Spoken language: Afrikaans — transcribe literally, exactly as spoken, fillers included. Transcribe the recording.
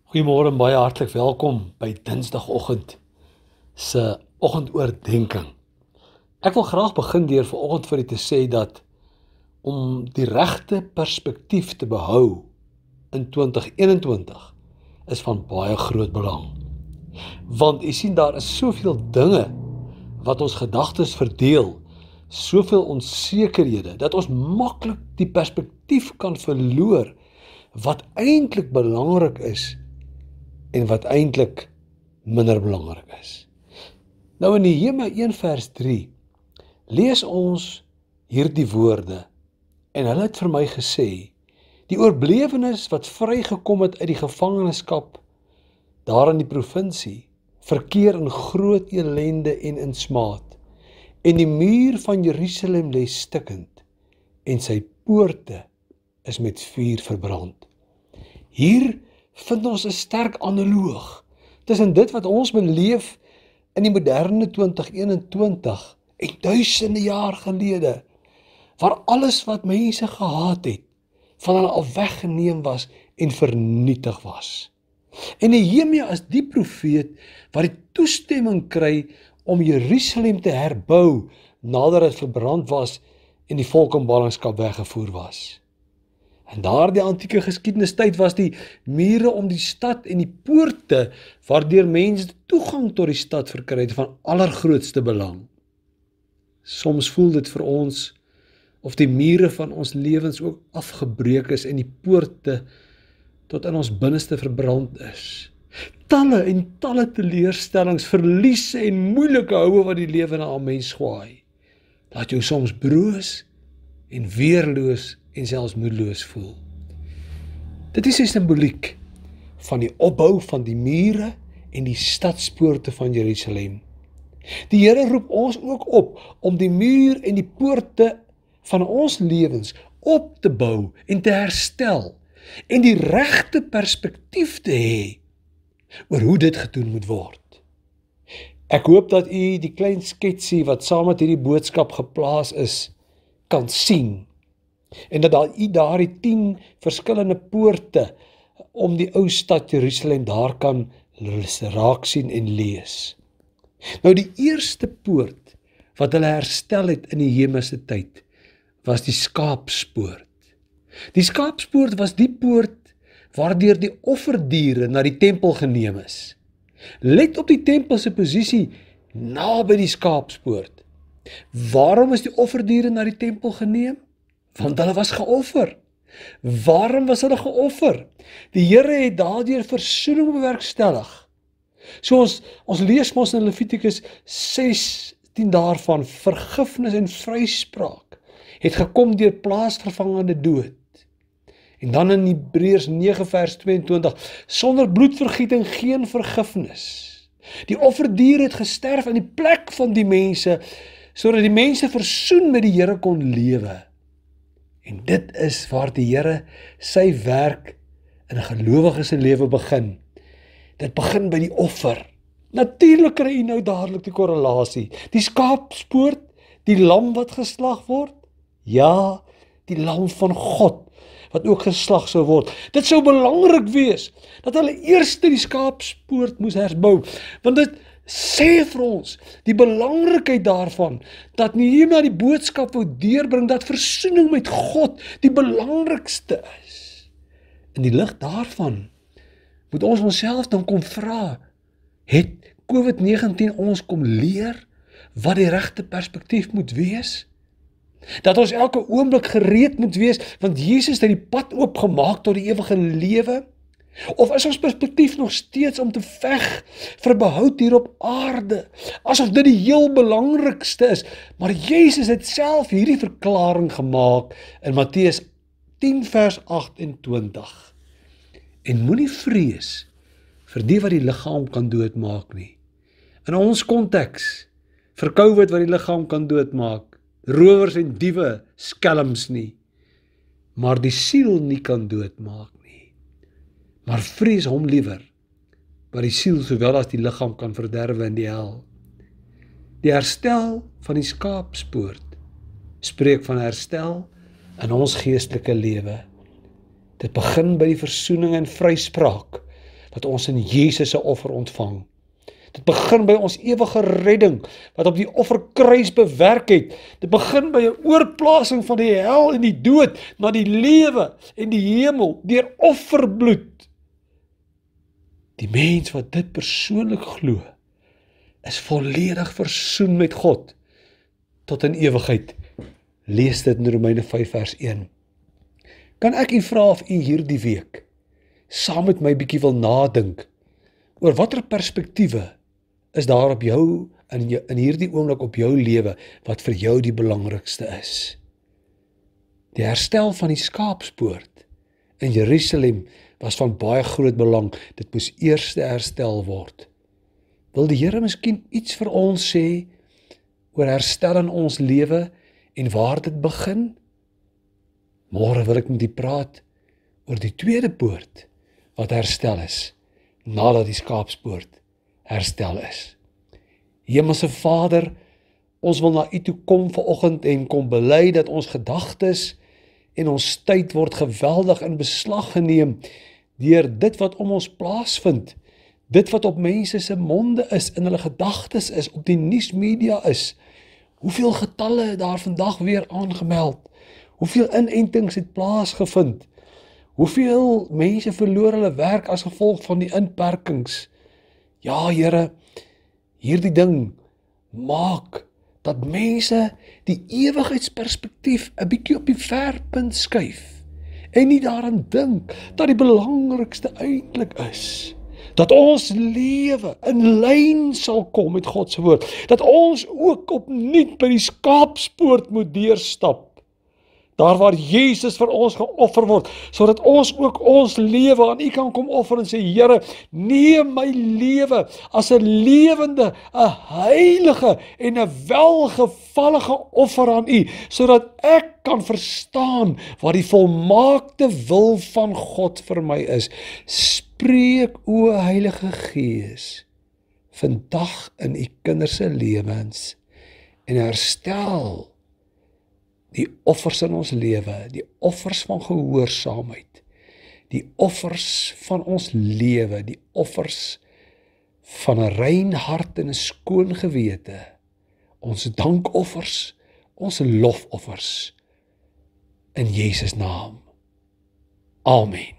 Goeiemôre en baie hartlik welkom by Dinsdagoggend se oggendoordenkings. Ek wil graag begin deur vanoggend vir u te sê dat om die regte perspektief te behou in twintig eenentwintig is van baie groot belang. Want u sien daar is soveel dinge wat ons gedagtes verdeel, soveel onsekerhede dat ons maklik die perspektief kan verloor wat eintlik belangrik is en wat eintlik minder belangrik is. Nou in Nehemia een vers drie lees ons hierdie woorde en hulle het vir my gesê, die oorblewenes wat vrygekom het uit die gevangenskap daar in die provinsie, verkeer in groot elende en in smaad, en die muur van Jerusalem lê stikkend en sy poorte is met vuur verbrand. Hier vind ons 'n sterk analoog tussen dit wat ons beleef in die moderne twintig eenentwintig en duisende jaar gelede, waar alles wat mense gehaat het, van hulle al weggeneem was en vernietig was. En Nehemia is die profeet wat die toestemming kry om Jerusalem te herbou nadat dit verbrand was en die volk in ballingskap weggevoer was. In daardie antieke geskiedenistyd was die mure om die stad en die poorte waardeur mense toegang tot die stad verkry het van allergrootste belang. Soms voel dit vir ons of die mure van ons lewens ook afgebreek is en die poorte tot in ons binneste verbrand is. Talle en talle teleurstellings, verliese en moeilike houe wat die lewe na 'n mens swaai. Laat jou soms broos en weerloos en selfs moedeloos voel. Dit is 'n simboliek van die opbou van die mure en die stadspoorte van Jerusalem. Die Here roep ons ook op om die muur en die poorte van ons lewens op te bou en te herstel en die regte perspektief te hê oor hoe dit gedoen moet word. Ek hoop dat u die klein sketsie wat saam met hierdie boodskap geplaas is, kan sien en dat daar u daardie tien verskillende poorte om die ou stad Jerusalem daar kan raak sien en lees. Nou die eerste poort wat hulle herstel het in die Nehemia se tyd was die skaapspoort. Die skaapspoort was die poort waardeur die offerdiere na die tempel geneem is. Let op die tempel se posisie naby die skaapspoort. Waarom is die offerdiere na die tempel geneem? Want hulle was geoffer. Waarom was hulle geoffer? Die Here het daardeur versoening bewerkstellig. So ons, ons lees mos in Levitikus sestien daarvan, vergifnis en vryspraak het gekom deur plaasvervangende dood. En dan in Hebreërs nege vers tweeëntwintig, sonder bloedvergieting geen vergifnis. Die offerdier het gesterf in die plek van die mense, sodat die mense versoen met die Here kon lewe. En dit is waar die Here sy werk in 'n gelowige se lewe begin. Dit begin by die offer. Natuurlik kry jy nou dadelik die korrelasie. Die skaapspoort, die lam wat geslag word, ja, die lam van God wat ook geslag sou word. Dit sou belangrik wees dat hulle eers die skaapspoort moes herbou, want dit sê vir ons die belangrikheid daarvan dat Nehemia die boodskap wou deurbring dat versoening met God die belangrikste is. In die lig daarvan moet ons onsself dan kom vra, het COVID negentien ons kom leer wat die regte perspektief moet wees? Dat ons elke oomblik gereed moet wees, want Jesus het die pad oopgemaak tot die ewige lewe? Of is ons perspektief nog steeds om te veg vir behoud hier op aarde, asof dit die heel belangrikste is? Maar Jesus het self hierdie verklaring gemaak in Matteus tien vers agt-en-twintig. En moenie vrees vir die wat die liggaam kan doodmaak nie. In ons konteks, vir COVID wat die liggaam kan doodmaak, rowers en diewe, skelms nie, maar die siel nie kan doodmaak nie. Maar vrees hom liewer, wat die siel sowel as die liggaam kan verderwe in die hel. Die herstel van die skaapspoort spreek van herstel in ons geestelike lewe. Dit begin by die versoening en vryspraak dat ons in Jesus se offer ontvang. Dit begin by ons ewige redding, wat op die offerkruis bewerk het. Dit begin by 'n oorplasing van die hel en die dood, na die lewe en die hemel, deur offerbloed. Die mens wat dit persoonlik glo, is volledig versoen met God, tot in ewigheid. Lees dit in Romeine vyf vers een. Kan ek u vra of u hierdie week, saam met my bietjie wil nadink, oor watter perspektiewe is daar op jou, in, jou, in hierdie oomblik op jou lewe, wat vir jou die belangrikste is. Die herstel van die skaapspoort in Jerusalem was van baie groot belang. Dit moes eers herstel word. Wil die Here miskien iets vir ons sê oor herstel in ons lewe en waar dit begin? Môre wil ek met u praat oor die tweede poort wat herstel is, nadat die skaapspoort herstel is. Hemelse Vader, ons wil na u toe kom vanoggend en kom bely dat ons gedagtes en ons tyd word geweldig in beslag geneem deur dit wat om ons plaasvind, dit wat op mense se monde is, in hulle gedagtes is, op die nuusmedia is. Hoeveel getalle het daar vandag weer aangemeld? Hoeveel inentings het plaasgevind? Hoeveel mense verloor hulle werk as gevolg van die inperkings? Ja, Here, hierdie ding maak dat mense die ewigheidsperspektief 'n bietjie op die verpunt skuif en nie daaraan dink dat die belangrikste eintlik is dat ons lewe in lyn sal kom met God se woord, dat ons ook opnuut by die skaapspoort moet deurstap, daar waar Jesus vir ons geoffer word, sodat ons ook ons lewe aan U kan kom offer en sê, Here, neem my lewe as 'n lewende, 'n heilige en 'n welgevallige offer aan U, sodat ek kan verstaan wat die volmaakte wil van God vir my is. Spreek, o Heilige Gees, vandag in U kinders se lewens en herstel die offers in ons lewe, die offers van gehoorsaamheid, die offers van ons lewe, die offers van 'n rein hart en 'n skoon gewete, ons dankoffers, ons lofoffers, in Jesus naam. Amen.